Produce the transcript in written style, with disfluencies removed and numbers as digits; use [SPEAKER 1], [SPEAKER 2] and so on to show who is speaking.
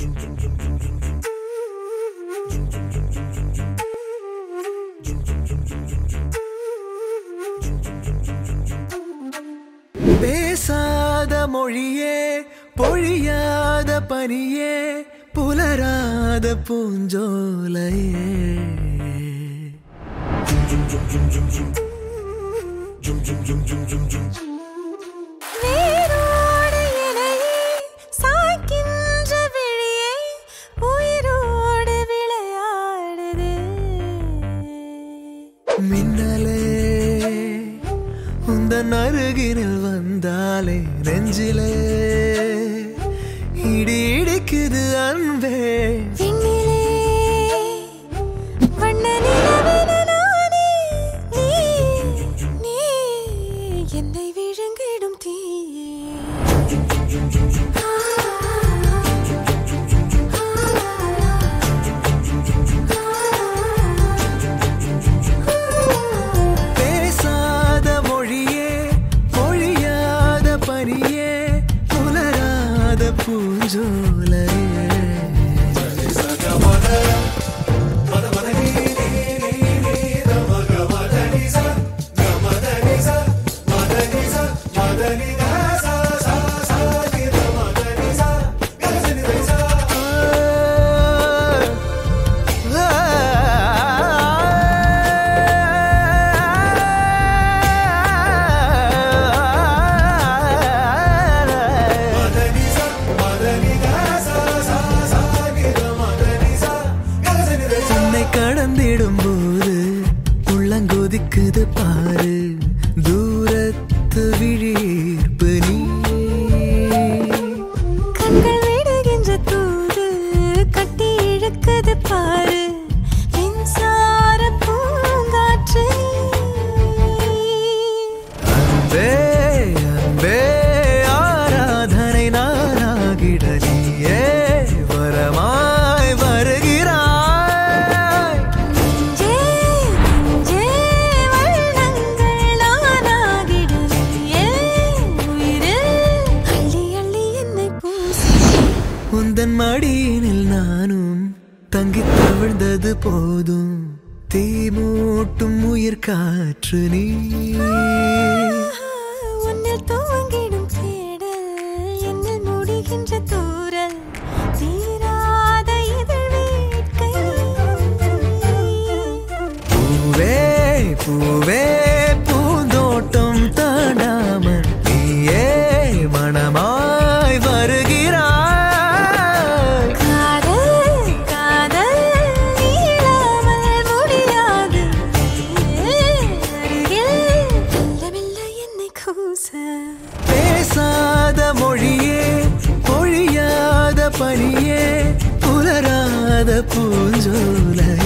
[SPEAKER 1] பேசாத மொழியே பொழியாத பனியே புலராத பூஞ்சோலையே
[SPEAKER 2] வேரோடு இலையே சாய்க்கின்ற விழியே உயிரோடு விளையாடுது
[SPEAKER 1] மின்னலே உந்தன் அருகினில் வந்தாலே நெஞ்சிலே இடி இடிக்குது அன்பே
[SPEAKER 2] விண்ணிலே வண்ண நிலவென நானே நீ என்னை விழுங்கிடும் தீயே
[SPEAKER 1] பேசாத மொழியே பொழியாத பனியே புலராத பூஞ்சோலையே கடந்திடும் போது உள்ளங்கொதிக்குது பாரு தூரத்து விழிப்பு நீ
[SPEAKER 2] கண்கள் விடுகின்ற தூது கட்டி இழுக்குது பாரு மின்சார பூங்காற்று
[SPEAKER 1] அன்பே அன்பே ஆராதனை நானாகிடலியே வரமாய் வருகிறாய் உந்தன் மடியினில் நானும் தங்கித் தவிழ்ந்தது போதும் தீ மூட்டும் உயிர் காற்று நீ
[SPEAKER 2] உன்னில் துவங்கிடும் தேடல் என்னில் முடிகின்ற தூரல் தீராத இதழ் வேட்கை
[SPEAKER 1] பூவே பூவே பூந்தோட்டம் தாண்டாமல் நீயே மனமாய் வருகிறாய் பேசாத மொழியே பொழியாத பனியே புலராத பூஞ்சோலை